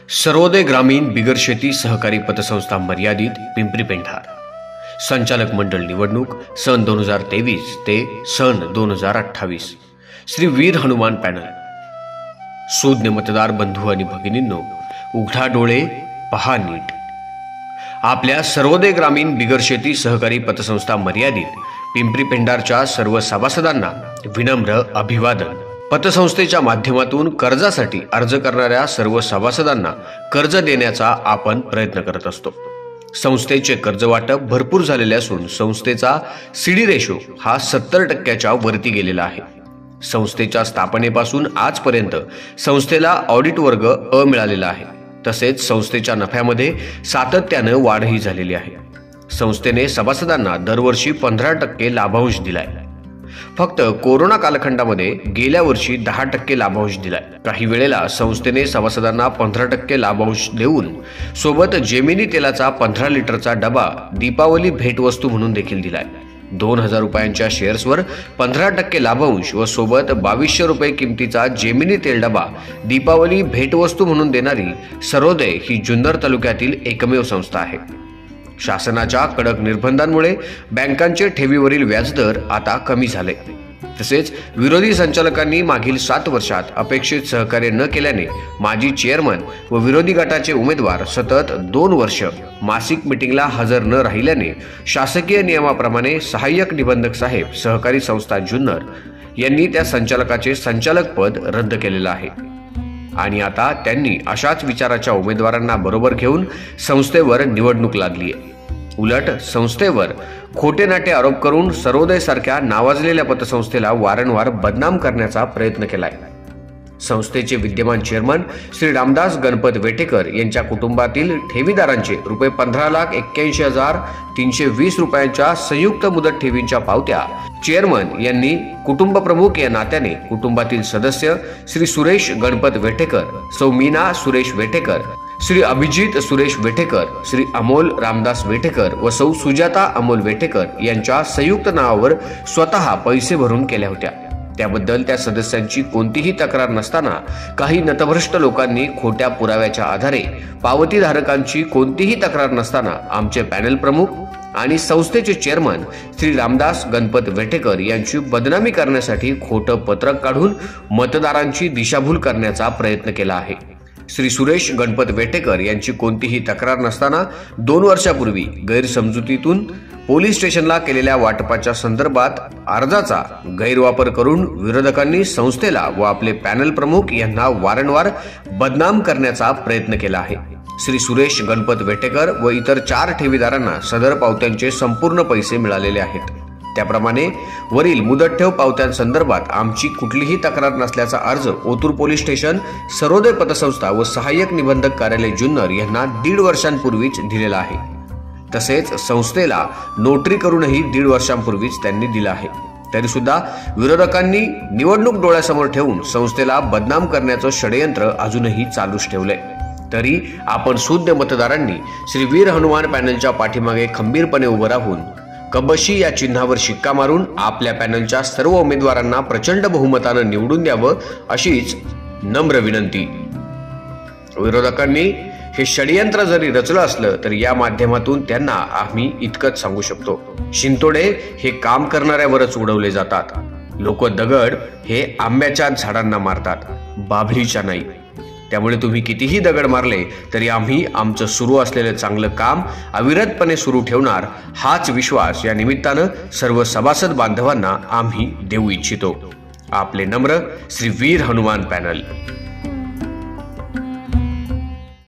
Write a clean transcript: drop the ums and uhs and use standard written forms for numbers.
सर्वोदय ग्रामीण बिगर शेती सहकारी पतसंस्था मर्यादित पिंपरी पेंढार संचालक मंडळ निवडणूक सन 2023 ते सन 2028 श्री वीर हनुमान पॅनल। सुज्ञ मतदार बंधू आणि भगिनींनो, उघडा डोळे पहा नीट। आपल्या सर्वोदय ग्रामीण बिगर शेती सहकारी पतसंस्था मर्यादित पिंपरी पेंढारच्या सर्व सभासदांना विनम्र अभिवादन। पतसंस्थेच्या माध्यमातून कर्जासाठी अर्ज करणाऱ्या सर्व सभासदांना कर्ज देण्याचा आपण प्रयत्न करत असतो। संस्थेचे कर्ज वाटप भरपूर झालेले असून संस्थेचा सीडी रेशो हा 70% वरती गेलेला आहे। संस्थेच्या स्थापनेपासून आजपर्यंत संस्थेला ऑडिट वर्ग अ मिळालेला आहे। तसेच संस्थेच्या नफ्यामध्ये सातत्याने वाढही झालेली आहे। संस्थेने सभासदांना दरवर्षी 15% लाभांश दिलाय। फक्त कोरोना कालखंडामध्ये गेल्या वर्षी 10% लाभांश दिलाय। काही वेळेला संस्थेने सभासदांना 15% लाभांश देऊन सोबत जेमिनी तेलाचा 15 लिटरचा डबा दीपावली भेटवस्तू म्हणून देखील दिलाय। 2000 रुपयांच्या शेअर्सवर 15% लाभांश व सोबत 2200 रुपये किमतीचा जेमिनी तेल डबा दीपावली भेटवस्तू म्हणून देणारी सर्वोदय ही जुन्नर तालुक्यातील एकमेव संस्था आहे। शासनाच्या कडक निर्बंधांमुळे बँकांचे ठेवीवरील व्याजदर आता कमी झाले। तसेच विरोधी संचालकांनी मागील 7 वर्षात अपेक्षित सहकार्य न केल्याने माजी चेअरमन व विरोधी गटाचे उमेदवार सतत 2 वर्ष मासिक मीटिंगला हजर न राहिल्याने शासकीय नियमाप्रमाणे सहाय्यक निबंधक साहेब सहकारी संस्था जुन्नर यांनी त्या संचालकाचे संचालक पद रद्द केलेले आहे आणि आता त्यांनी अशाच विचाराच्या उमेदवारांना बरोबर घेऊन संस्थेवर निवडणूक लादली आहे। उलट संस्थेवर खोटे नाटे आरोप करून सर्वोदय सारख्या नावाजलेल्या पतसंस्थेला वारंवार बदनाम करण्याचा प्रयत्न केलाय। संस्थेचे विद्यमान चेअरमन श्री रामदास गणपत वेटेकर यांच्या कुटुंबातील ठेवीदारांचे रुपये 15,81,320 रुपयांच्या संयुक्त मुदत ठेवींच्या पावत्या चेअरमन यांनी कुटुंब प्रमुख या नात्याने कुटुंबातील सदस्य श्री सुरेश गणपत वेटेकर, सौ मीना सुरेश वेटेकर, श्री अभिजित सुरेश वेटेकर, श्री अमोल रामदास वेटेकर व सौ सुजाता अमोल वेटेकर यांच्या संयुक्त नावावर स्वतः पैसे भरून केल्या होत्या। त्याबद्दल त्या सदस्यांची कोणतीही तक्रार नसताना काही नतभ्रष्ट लोकांनी खोट्या पुराव्याच्या आधारे पावतीधारकांची कोणतीही तक्रार नसताना आमचे पॅनल प्रमुख आणि संस्थेचे चेअरमन श्री रामदास गणपत वेटेकर यांची बदनामी करण्यासाठी खोटं पत्रक काढून मतदारांची दिशाभूल करण्याचा प्रयत्न केला आहे। श्री सुरेश गणपत वेटेकर यांची कोणतीही तक्रार नसताना 2 वर्षापूर्वी गैरसमजुतीतून पोलीस स्टेशनला केलेल्या वाटपाच्या संदर्भात अर्जाचा गैरवापर करून विरोधकांनी संस्थेला व आपले पॅनल प्रमुख यांना वारंवार बदनाम करण्याचा प्रयत्न केला आहे। श्री सुरेश गणपत वेटेकर व इतर 4 ठेवीदारांना सदर पावत्यांचे संपूर्ण पैसे मिळालेले आहेत। त्याप्रमाणे वरील मुदत ठेव पावत्यांसंदर्भात आमची कुठलीही तक्रार नसल्याचा अर्ज ओतूर पोलीस स्टेशन, सर्वोदय पतसंस्था व सहाय्यक निबंधक कार्यालय जुन्नर यांना 1.5 वर्षांपूर्वीच दिलेला आहे। तसेच संस्थेला नोटरी करूनही 1.5 वर्षांपूर्वीच त्यांनी दिला आहे। तरी सुद्धा विरोधकांनी निवडणूक डोळ्यासमोर ठेवून संस्थेला बदनाम करण्याचं षडयंत्र अजूनही चालूच ठेवलंय। तरी आपण सुज्ञ मतदारांनी श्री वीर हनुमान पॅनलच्या पाठीमागे खंबीरपणे उभं राहून कबशी या चिन्हावर शिक्का मारून आपल्या पॅनलच्या सर्व उमेदवारांना प्रचंड बहुमतानं निवडून द्यावं अशीच नम्र विनंती। विरोधकांनी हे षडयंत्र जरी रचलं असलं तरी या माध्यमातून त्यांना आम्ही इतकंच सांगू शकतो, शिंतोडे हे काम करणाऱ्यावरच उडवले जातात। लोक दगड हे आंब्याच्या झाडांना मारतात, बाभळीच्या नाही। त्यामुळे तुम्ही कितीही दगड मारले तरी आम्ही आमचं सुरू असलेलं चांगलं काम अविरतपणे सुरू ठेवणार, हाच विश्वास या निमित्तानं सर्व सभासद बांधवांना आम्ही देऊ इच्छितो। आपले नम्र श्री वीर हनुमान पॅनल।